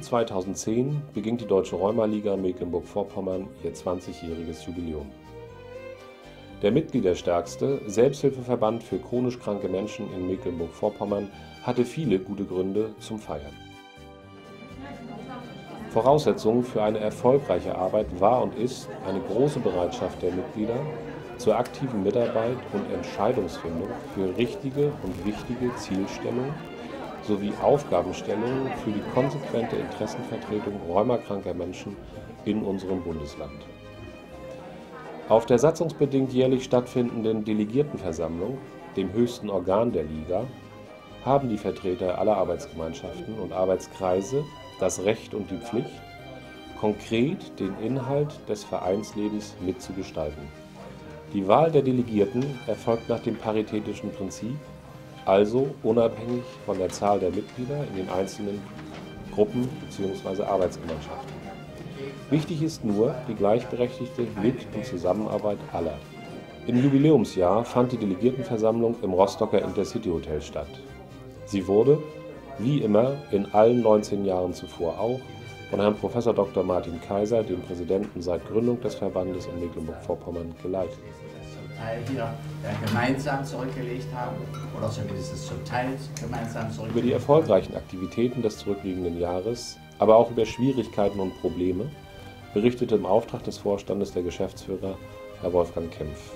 2010 beginnt die Deutsche Rheuma-Liga Mecklenburg-Vorpommern ihr 20-jähriges Jubiläum. Der mitgliederstärkste Selbsthilfeverband für chronisch kranke Menschen in Mecklenburg-Vorpommern hatte viele gute Gründe zum Feiern. Voraussetzung für eine erfolgreiche Arbeit war und ist eine große Bereitschaft der Mitglieder zur aktiven Mitarbeit und Entscheidungsfindung für richtige und wichtige Zielstellungen sowie Aufgabenstellungen für die konsequente Interessenvertretung rheumakranker Menschen in unserem Bundesland. Auf der satzungsbedingt jährlich stattfindenden Delegiertenversammlung, dem höchsten Organ der Liga, haben die Vertreter aller Arbeitsgemeinschaften und Arbeitskreise das Recht und die Pflicht, konkret den Inhalt des Vereinslebens mitzugestalten. Die Wahl der Delegierten erfolgt nach dem paritätischen Prinzip, also unabhängig von der Zahl der Mitglieder in den einzelnen Gruppen bzw. Arbeitsgemeinschaften. Wichtig ist nur die gleichberechtigte Mit- und Zusammenarbeit aller. Im Jubiläumsjahr fand die Delegiertenversammlung im Rostocker Intercity Hotel statt. Sie wurde, wie immer in allen 19 Jahren zuvor auch, von Herrn Prof. Dr. Martin Kaiser, dem Präsidenten seit Gründung des Verbandes in Mecklenburg-Vorpommern, geleitet. Zum Teil hier gemeinsam zurückgelegt haben oder zumindest zum Teil gemeinsam zurückgelegt. Über die erfolgreichen Aktivitäten des zurückliegenden Jahres, aber auch über Schwierigkeiten und Probleme, berichtete im Auftrag des Vorstandes der Geschäftsführer Herr Wolfgang Kempf.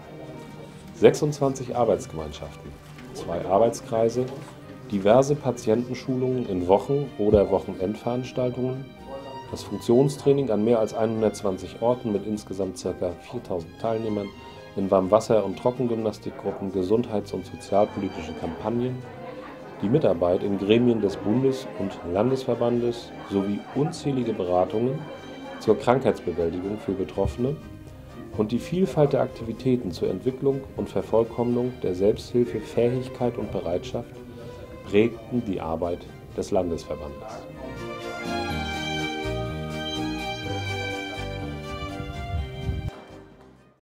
26 Arbeitsgemeinschaften, 2 Arbeitskreise, diverse Patientenschulungen in Wochen- oder Wochenendveranstaltungen, das Funktionstraining an mehr als 120 Orten mit insgesamt ca. 4000 Teilnehmern in Warmwasser- und Trockengymnastikgruppen, gesundheits- und sozialpolitische Kampagnen, die Mitarbeit in Gremien des Bundes- und Landesverbandes sowie unzählige Beratungen zur Krankheitsbewältigung für Betroffene und die Vielfalt der Aktivitäten zur Entwicklung und Vervollkommnung der Selbsthilfefähigkeit und Bereitschaft prägten die Arbeit des Landesverbandes.